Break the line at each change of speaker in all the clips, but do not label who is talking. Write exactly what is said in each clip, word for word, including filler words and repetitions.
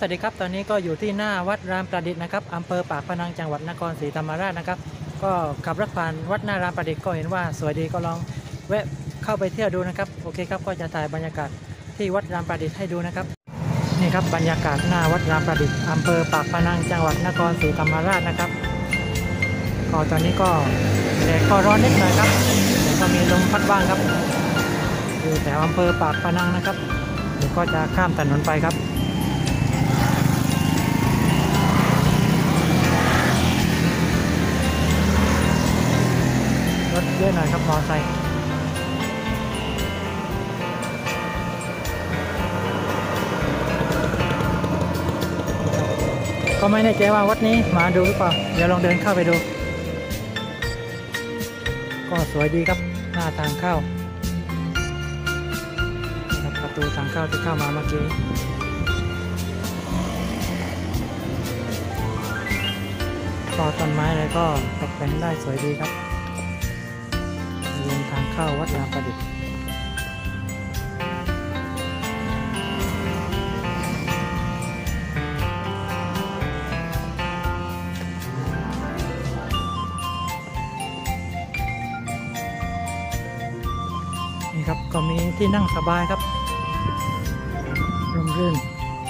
สวัสดีครับตอนนี้ก็อยู่ที่หน้าวัดรามประดิษฐ์นะครับอำเภอปากพนังจังหวัดนครศรีธรรมราชนะครับก็ขับรถผ่านวัดหน้ารามประดิษฐ์ก็เห็นว่าสวยดีก็ลองแวะเข้าไปเที่ยวดูนะครับโอเคครับก็จะถ่ายบรรยากาศที่วัดรามประดิษฐ์ให้ดูนะครับนี่ครับบรรยากาศหน้าวัดรามประดิษฐ์อำเภอปากพนังจังหวัดนครศรีธรรมราชนะครับก็ตอนนี้ก็แดดก็ร้อนนิดหน่อยครับแต่ก็มีลมพัดบ้างครับอยู่แถวอำเภอปากพนังนะครับเดี๋ยวก็จะข้ามถนนไปครับรถเยอะหน่อยครับมอเตอร์ไซค์ก็ไม่แน่ใจว่าวัดนี้มาดูหรือเปล่าเดี๋ยวลองเดินเข้าไปดูก็สวยดีครับหน้าทางเข้าประตูทางเข้าที่เข้ามาเมื่อกี้ก็ต้นไม้อะไรก็ตกแต่งได้สวยดีครับบริเวณทางเข้าวัดรามประดิษฐ์นี่ครับก็มีที่นั่งสบายครับร่มรื่น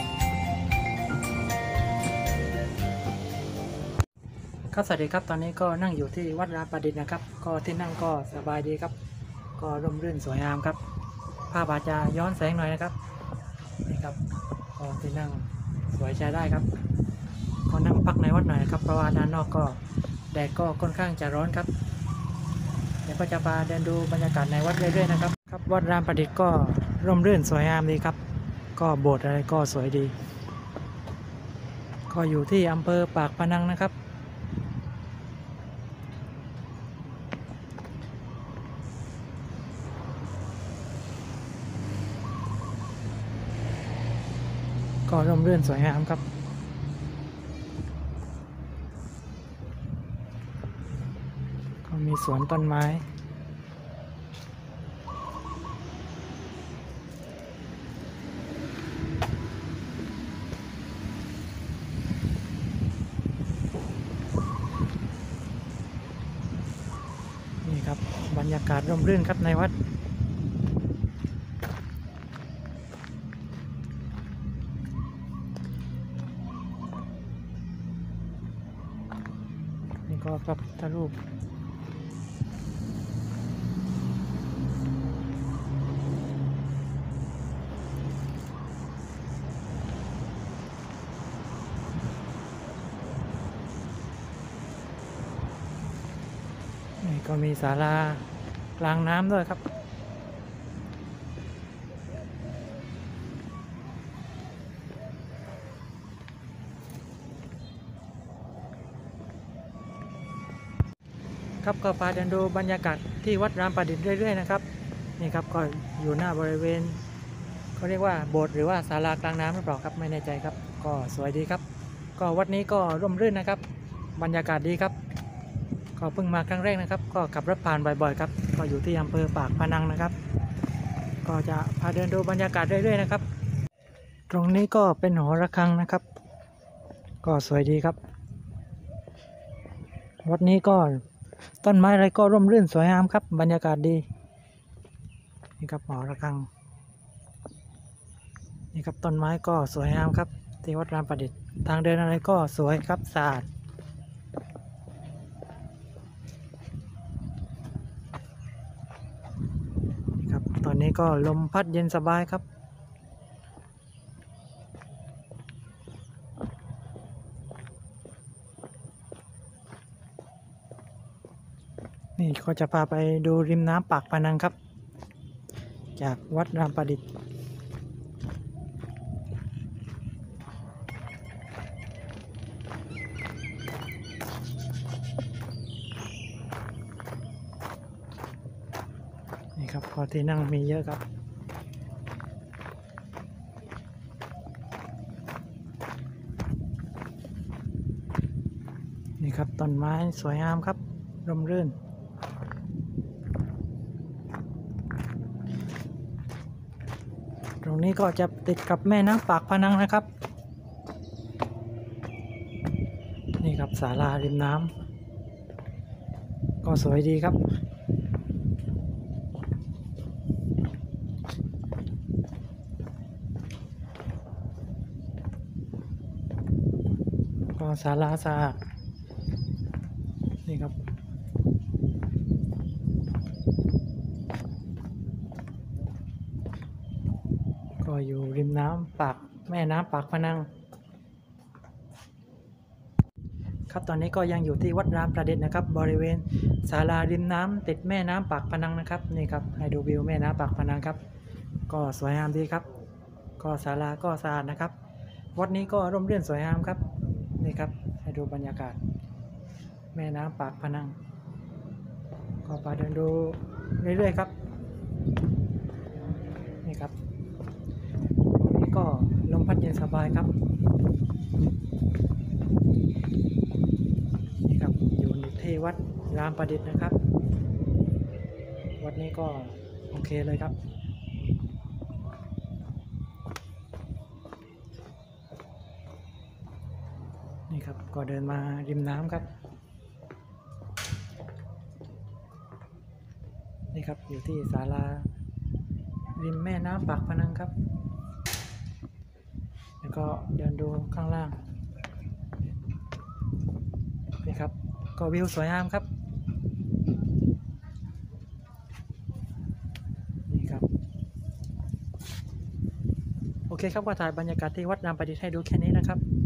ครับสวัสดีครับตอนนี้ก็นั่งอยู่ที่วัดรามประดิษฐ์นะครับก็ที่นั่งก็สบายดีครับก็ร่มรื่นสวยงามครับภาพอาจจะย้อนแสงหน่อยนะครับนี่ครับก็ที่นั่งสวยใช้ได้ครับก็นั่งพักในวัดหน่อยครับเพราะว่าด้านนอกก็แดดก็ค่อนข้างจะร้อนครับเดี๋ยวก็จะพาเดินดูบรรยากาศในวัดเรื่อยๆนะครับครับวัดรามประดิษฐ์ก็ร่มรื่นสวยงามดีครับก็โบสถ์อะไรก็สวยดีก็อยู่ที่อำเภอปากพนังนะครับก็ร่มรื่นสวยงามครับก็มีสวนต้นไม้นี่ครับบรรยากาศร่มรื่นครับในวัดนี่ก็พระพุทธรูปนี่ก็มีศาลากลางน้ำด้วยครับครับก็พาเดินดูบรรยากาศที่วัดรามประดิษฐ์เรื่อยๆนะครับนี่ครับก็อยู่หน้าบริเวณเขาเรียกว่าโบสถ์หรือว่าศาลากลางน้ำหรือเปล่าครับไม่แน่ใจครับก็สวยดีครับก็วัดนี้ก็ร่มรื่นนะครับบรรยากาศดีครับก็เพิ่งมาครั้งแรกนะครับก็ขับรถผ่านบ่อยๆครับก็อยู่ที่อำเภอปากพนังนะครับก็จะพาเดินดูบรรยากาศเรื่อยๆนะครับตรงนี้ก็เป็นหอระฆังนะครับก็สวยดีครับวัดนี้ก็ต้นไม้อะไรก็ร่มรื่นสวยงามครับบรรยากาศดีนี่ครับหอระฆังนี่ครับต้นไม้ก็สวยงามครับที่วัดรามประดิษฐ์ทางเดินอะไรก็สวยครับสะอาดนี่ครับตอนนี้ก็ลมพัดเย็นสบายครับนี่ก็จะพาไปดูริมน้ำปากพนังครับจากวัดรามประดิษฐ์นี่ครับพอที่นั่งมีเยอะครับนี่ครับต้นไม้สวยงามครับร่มรื่น ตรงนี้ก็จะติดกับแม่น้ำปากพนังนะครับศาลาริมน้ำก็สวยดีครับก็ศาลาสะอาดนี่ครับก็อยู่ริมน้ำปากแม่น้ำปากพนังครับตอนนี้ก็ยังอยู่ที่วัดรามประดิษฐ์นะครับบริเวณศาลาริมน้ำติดแม่น้ำปากพนังนะครับนี่ครับให้ดูวิวแม่น้ำปากพนังครับก็สวยงามดีครับก็ศาลาก็สะอาดนะครับวัดนี้ก็ร่มรื่นสวยงามครับนี่ครับให้ดูบรรยากาศแม่น้ำปากพนังก็ไปเดินดูเรื่อยๆครับนี่ครับตรงนี้ก็ลมพัดเย็นสบายครับนี่ครับอยู่ที่วัดรามประดิษฐ์นะครับวัดนี้ก็โอเคเลยครับนี่ครับก็เดินมาริมน้ำครับนี่ครับอยู่ที่ศาลาริมแม่น้ำปากพนังครับแล้วก็เดินดูข้างล่างนี่ครับก็วิวสวยงามครับนี่ครับโอเคครับก็ถ่ายบรรยากาศที่วัดรามประดิษฐ์ให้ดูแค่นี้นะครับ